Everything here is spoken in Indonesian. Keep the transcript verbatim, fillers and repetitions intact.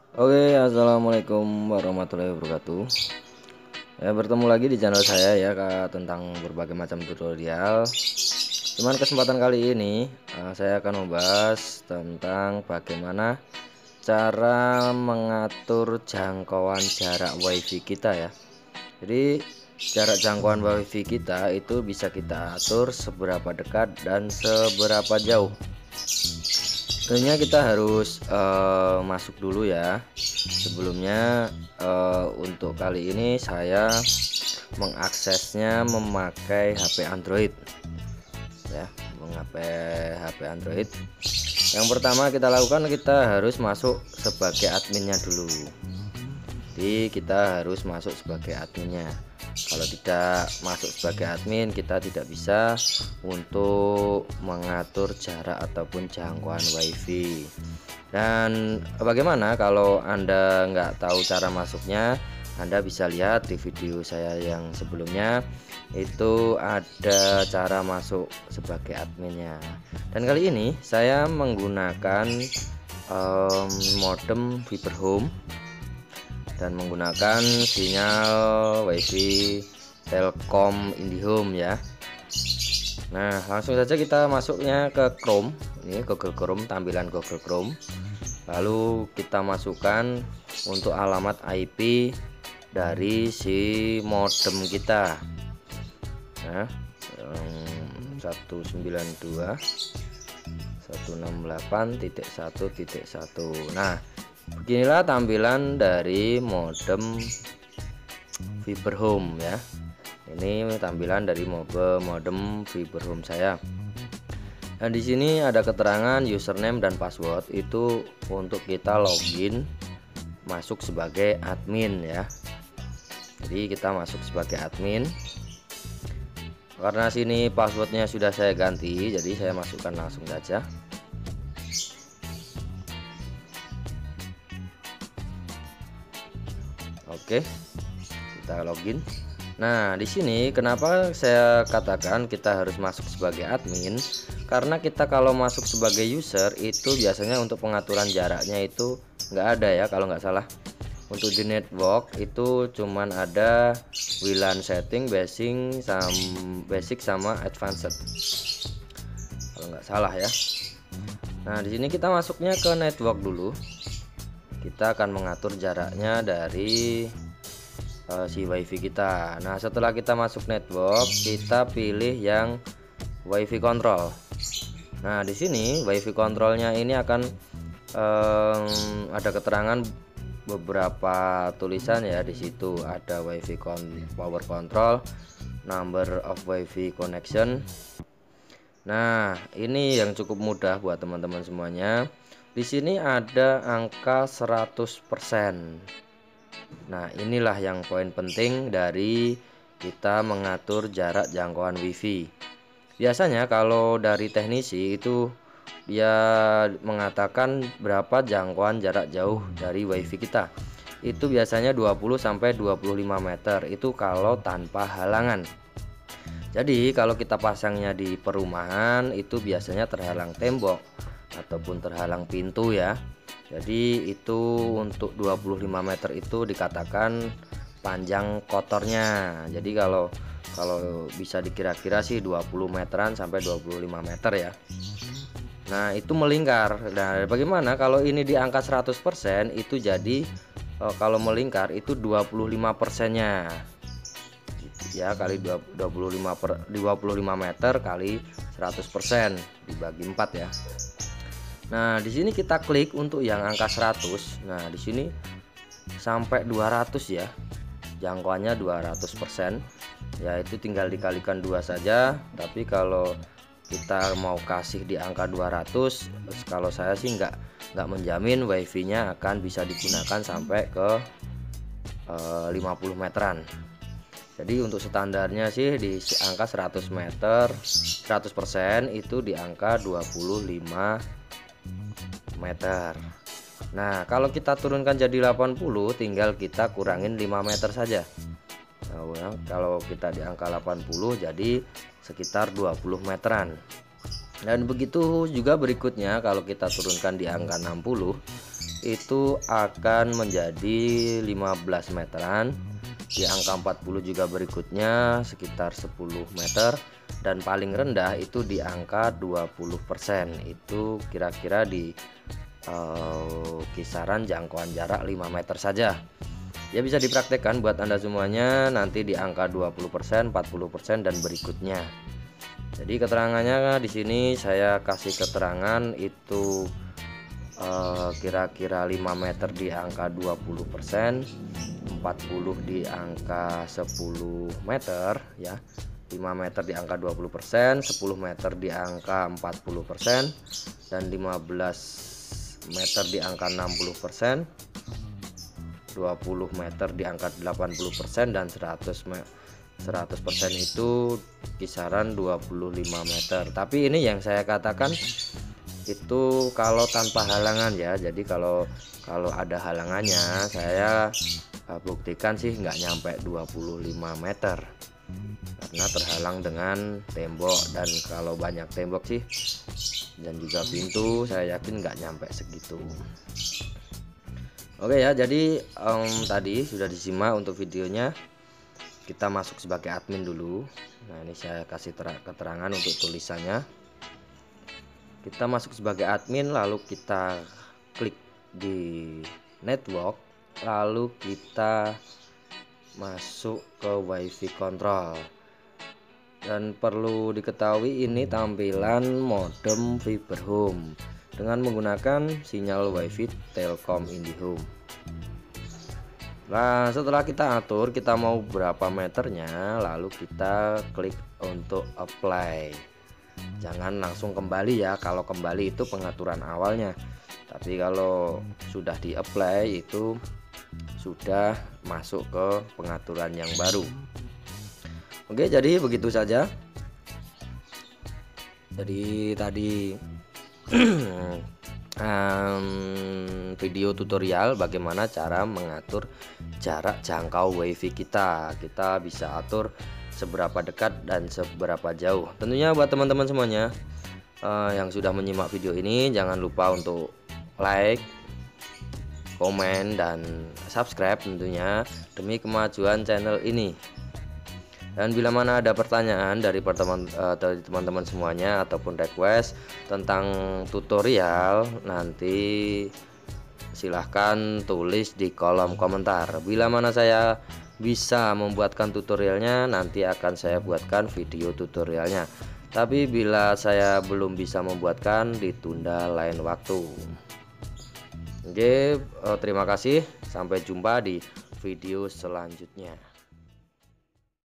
Oke, assalamualaikum warahmatullahi wabarakatuh. Ya, bertemu lagi di channel saya ya Kak, tentang berbagai macam tutorial. Cuman kesempatan kali ini eh, saya akan membahas tentang bagaimana cara mengatur jangkauan jarak WiFi kita ya. Jadi jarak jangkauan WiFi kita itu bisa kita atur seberapa dekat dan seberapa jauh. Tentunya kita harus uh, masuk dulu ya. Sebelumnya uh, untuk kali ini saya mengaksesnya memakai H P Android ya, mengapa H P Android. Yang pertama kita lakukan, kita harus masuk sebagai adminnya dulu. Jadi kita harus masuk sebagai adminnya. Kalau tidak masuk sebagai admin, kita tidak bisa untuk mengatur jarak ataupun jangkauan WiFi. Dan bagaimana kalau Anda nggak tahu cara masuknya? Anda bisa lihat di video saya yang sebelumnya, itu ada cara masuk sebagai adminnya. Dan kali ini saya menggunakan um, modem fiber home dan menggunakan sinyal WiFi Telkom IndiHome ya. Nah, langsung saja kita masuknya ke Chrome. Ini Google Chrome, tampilan Google Chrome. Lalu kita masukkan untuk alamat I P dari si modem kita. Nah, seratus sembilan puluh dua titik seratus enam puluh delapan titik satu titik satu. Nah, beginilah tampilan dari modem fiber home ya. Ini tampilan dari modem modem fiber home saya. Dan di sini ada keterangan username dan password, itu untuk kita login masuk sebagai admin ya. Jadi kita masuk sebagai admin. Karena sini passwordnya sudah saya ganti, jadi saya masukkan langsung saja. Oke, kita login. Nah, di sini kenapa saya katakan kita harus masuk sebagai admin? Karena kita kalau masuk sebagai user itu biasanya untuk pengaturan jaraknya itu nggak ada ya, kalau nggak salah. Untuk di network itu cuman ada W LAN setting, basic, sam, basic sama advanced, kalau nggak salah ya. Nah, di sini kita masuknya ke network dulu. Kita akan mengatur jaraknya dari uh, si WiFi kita. Nah, setelah kita masuk network, kita pilih yang WiFi control. Nah, di sini WiFi controlnya ini akan um, ada keterangan beberapa tulisan ya. Di situ ada WiFi con power control, number of WiFi connection. Nah, ini yang cukup mudah buat teman-teman semuanya. Di sini ada angka seratus persen. Nah, inilah yang poin penting dari kita mengatur jarak jangkauan WiFi. Biasanya kalau dari teknisi itu dia mengatakan berapa jangkauan jarak jauh dari WiFi kita. Itu biasanya dua puluh sampai dua puluh lima meter, itu kalau tanpa halangan. Jadi kalau kita pasangnya di perumahan itu biasanya terhalang tembok ataupun terhalang pintu ya. Jadi itu untuk dua puluh lima meter itu dikatakan panjang kotornya. Jadi kalau kalau bisa dikira-kira sih dua puluh meteran sampai dua puluh lima meter ya. Nah, itu melingkar. Nah, bagaimana kalau ini di angka seratus persen? Itu jadi oh, kalau melingkar itu dua puluh lima persennya ya, kali dua puluh lima per, dua puluh lima meter kali seratus persen dibagi empat ya. Nah, di sini kita klik untuk yang angka seratus. Nah, di sini sampai dua ratus ya. Jangkauannya dua ratus persen. Ya, itu tinggal dikalikan dua saja. Tapi kalau kita mau kasih di angka dua ratus, kalau saya sih nggak nggak menjamin WiFi-nya akan bisa digunakan sampai ke eh, lima puluh meteran. Jadi untuk standarnya sih di angka seratus meter, seratus persen itu di angka dua puluh lima meter. Nah, kalau kita turunkan jadi delapan puluh, tinggal kita kurangin lima meter saja. Nah, kalau kita di angka delapan puluh jadi sekitar dua puluh meteran. Dan begitu juga berikutnya, kalau kita turunkan di angka enam puluh, itu akan menjadi lima belas meteran, di angka empat puluh juga berikutnya sekitar sepuluh meter, dan paling rendah itu di angka dua puluh persen. Itu kira-kira di uh, kisaran jangkauan jarak lima meter saja. Ya, bisa dipraktekkan buat Anda semuanya nanti di angka dua puluh persen, empat puluh persen dan berikutnya. Jadi keterangannya di sini saya kasih keterangan itu kira-kira uh, lima meter di angka dua puluh persen, empat puluh di angka sepuluh meter ya. lima meter di angka dua puluh persen, sepuluh meter di angka empat puluh persen, dan lima belas meter di angka enam puluh persen, dua puluh meter di angka delapan puluh persen, dan seratus persen itu kisaran dua puluh lima meter. Tapi ini yang saya katakan itu kalau tanpa halangan ya. Jadi kalau kalau ada halangannya saya buktikan sih nggak nyampe dua puluh lima meter karena terhalang dengan tembok, dan kalau banyak tembok sih dan juga pintu saya yakin nggak nyampe segitu. Oke ya, jadi um, tadi sudah disimak untuk videonya. Kita masuk sebagai admin dulu. Nah, ini saya kasih keterangan untuk tulisannya. Kita masuk sebagai admin, lalu kita klik di network, lalu kita masuk ke wifi control. Dan perlu diketahui ini tampilan modem fiber home dengan menggunakan sinyal wifi Telkom IndiHome. Nah, setelah kita atur kita mau berapa meternya, lalu kita klik untuk apply. Jangan langsung kembali ya, kalau kembali itu pengaturan awalnya, tapi kalau sudah di apply itu sudah masuk ke pengaturan yang baru. Oke, jadi begitu saja. Jadi tadi um, video tutorial bagaimana cara mengatur jarak jangkau wifi kita. Kita bisa atur seberapa dekat dan seberapa jauh. Tentunya buat teman-teman semuanya uh, yang sudah menyimak video ini, jangan lupa untuk like, komen, dan subscribe tentunya demi kemajuan channel ini. Dan bila mana ada pertanyaan dari teman-teman uh, semuanya ataupun request tentang tutorial, nanti silahkan tulis di kolom komentar. Bila mana saya bisa membuatkan tutorialnya, nanti akan saya buatkan video tutorialnya. Tapi bila saya belum bisa membuatkan, ditunda lain waktu. Oke, uh, terima kasih. Sampai jumpa di video selanjutnya.